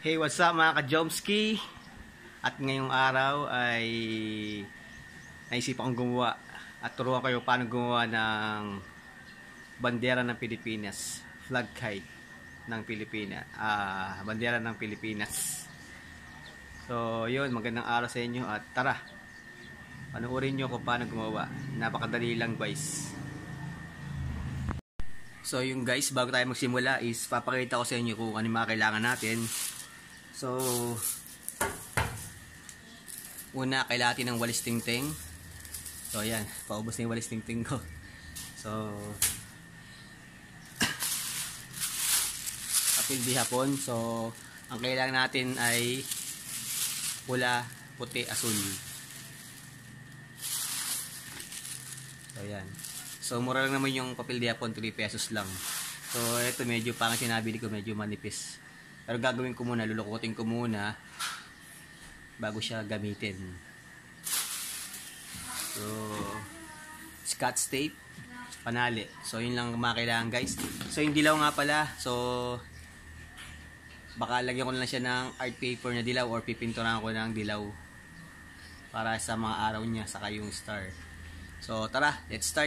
Hey, what's up mga ka-Jomski? At ngayong araw ay naisip akong gumawa at turuan kayo paano gumawa ng bandera ng Pilipinas, flag kite ng Pilipinas, bandera ng Pilipinas. So yun, magandang araw sa inyo at tara, panoorin nyo kung paano gumawa. Napakadali lang guys. So yung guys, bago tayo magsimula is papakita ko sa inyo kung ano mga kailangan natin. So una, kailangan natin ng walis tingting. So ayan, paubos na yung walis tingting ko. So papel di hapon. So ang kailangan natin ay pula, puti, asul. So ayan. So mura lang naman yung papel di hapon, 3 pesos lang. So ito medyo pangit, sinabili ko, medyo manipis. Pero gagawin ko muna, lulukutin ko muna bago siya gamitin. So Scotch tape, panali. So yun lang mga kailangan guys. So yung dilaw nga pala, so baka lagyan ko na lang siya ng art paper na dilaw or pipinturan ko ng dilaw para sa mga araw niya, saka yung star. So tara, let's start.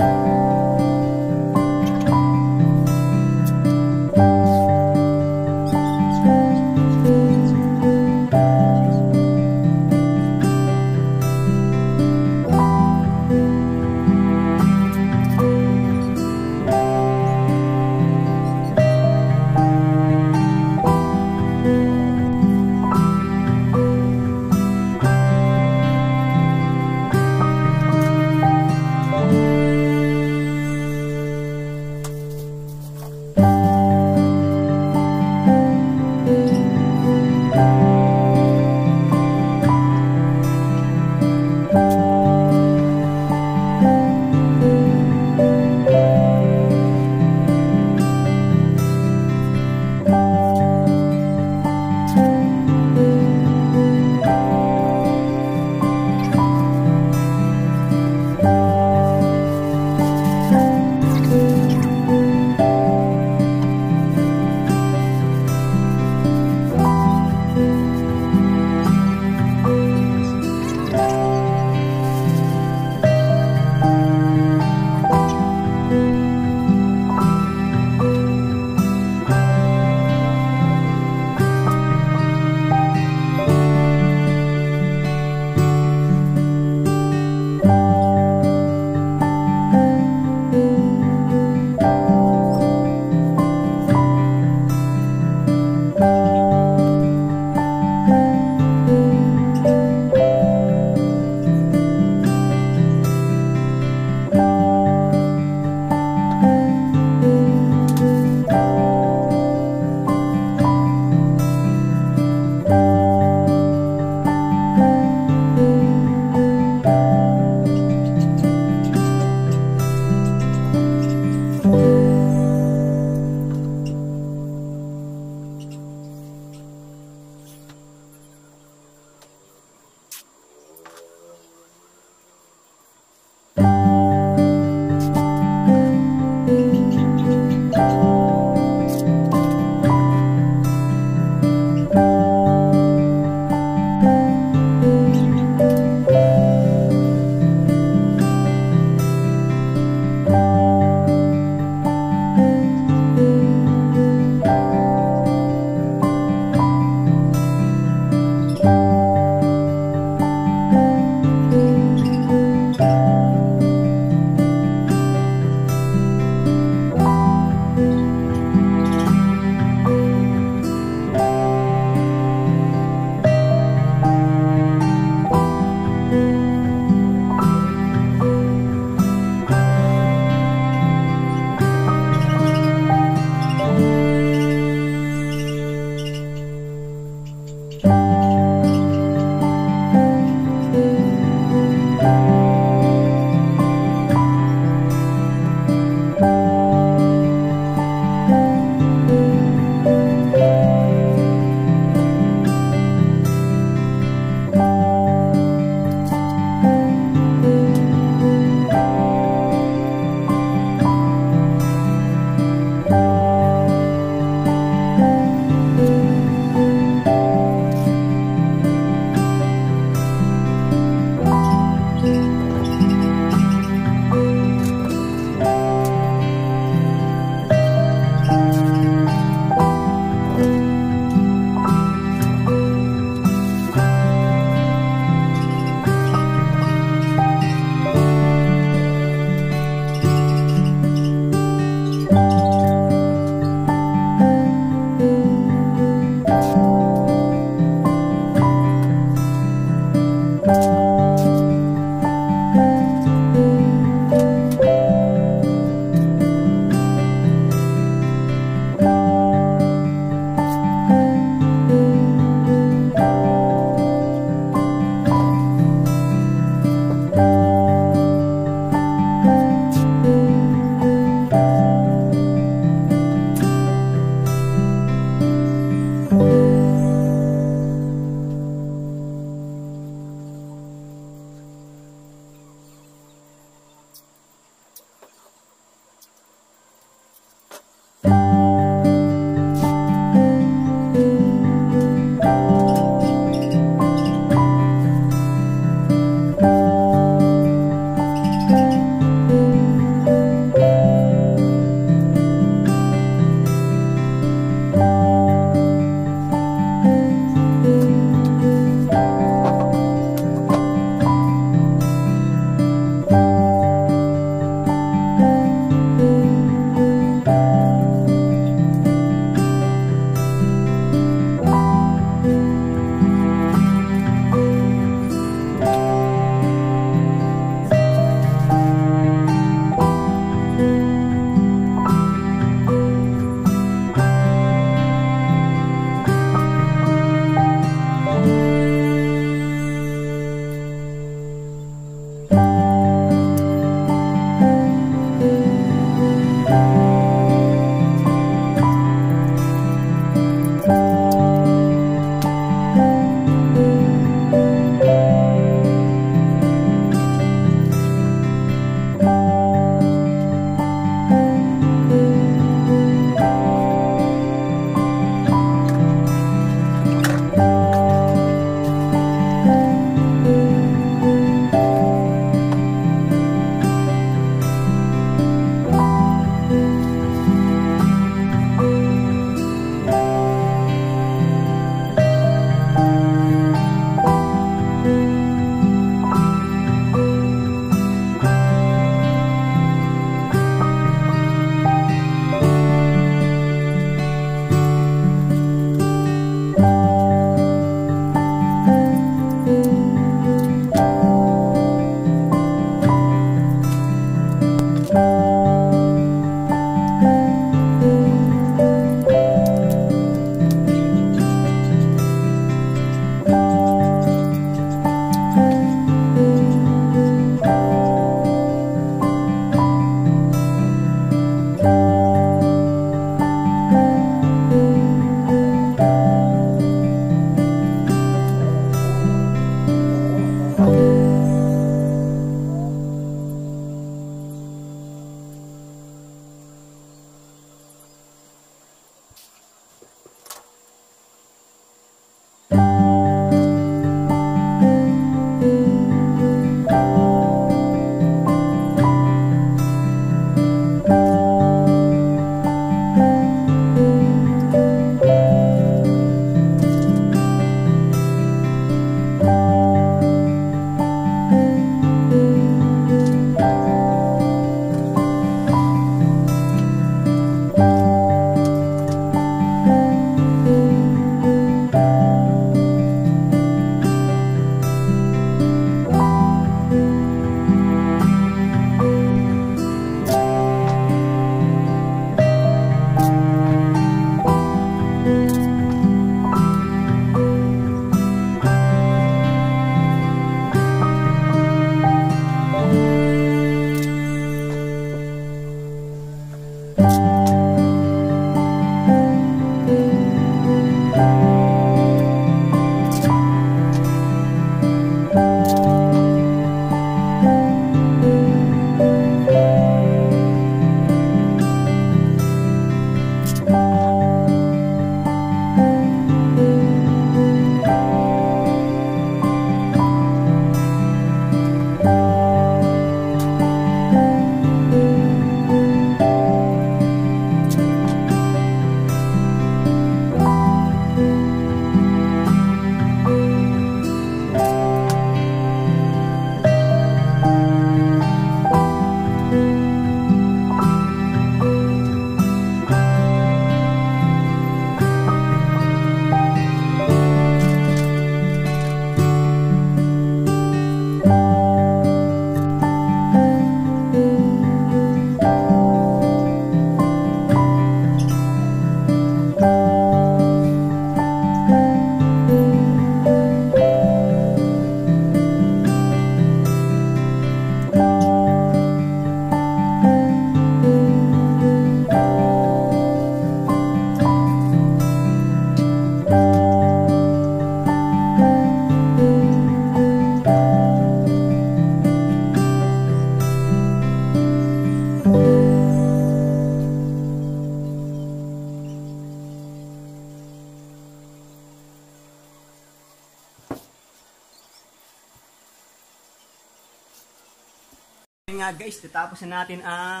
Ngayon nga guys, natapos na natin ang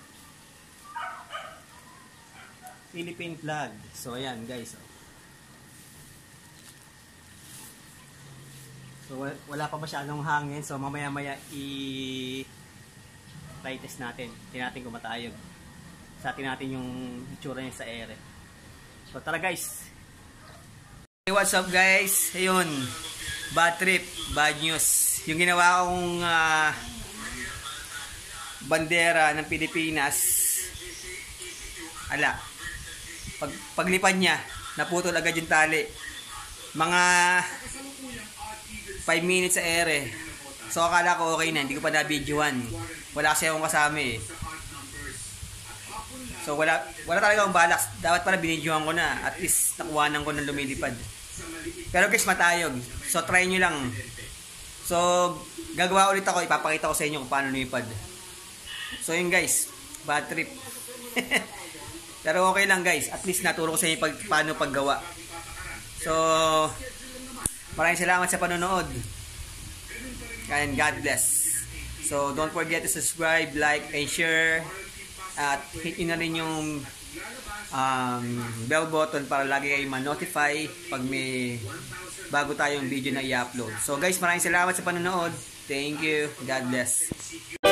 Philippine flag. So ayan guys. So wala pa masyadong hangin. So mamaya-maya try test natin. Tingnan natin kung matayog. Sa atin natin yung itsura niya sa ere. So tara guys. Hey, what's up guys? Ayun. Bad trip, bad news. Yung ginawa kong bandera ng Pilipinas, paglipad niya, naputol agad yung tali. Mga 5 minutes sa ere. So akala ko okay na, hindi ko pa na-videoan. Wala kasi akong kasama eh. So wala talaga akong balak. Dapat pala binidyohan ko na. At least nakuhanan ko ng lumilipad. Pero guys, matayog. So try nyo lang. So gagawa ulit ako. Ipapakita ko sa inyo kung paano lumipad. So yun guys, bad trip. Pero okay lang guys. At least naturo ko sa inyo paano paggawa. So maraming salamat sa panonood. And God bless. So don't forget to subscribe, like, and share. At hit nyo na rin yung bell button para lagi kayo ma-notify pag may bago tayong video na i-upload. So guys, maraming salamat sa panonood. Thank you. God bless.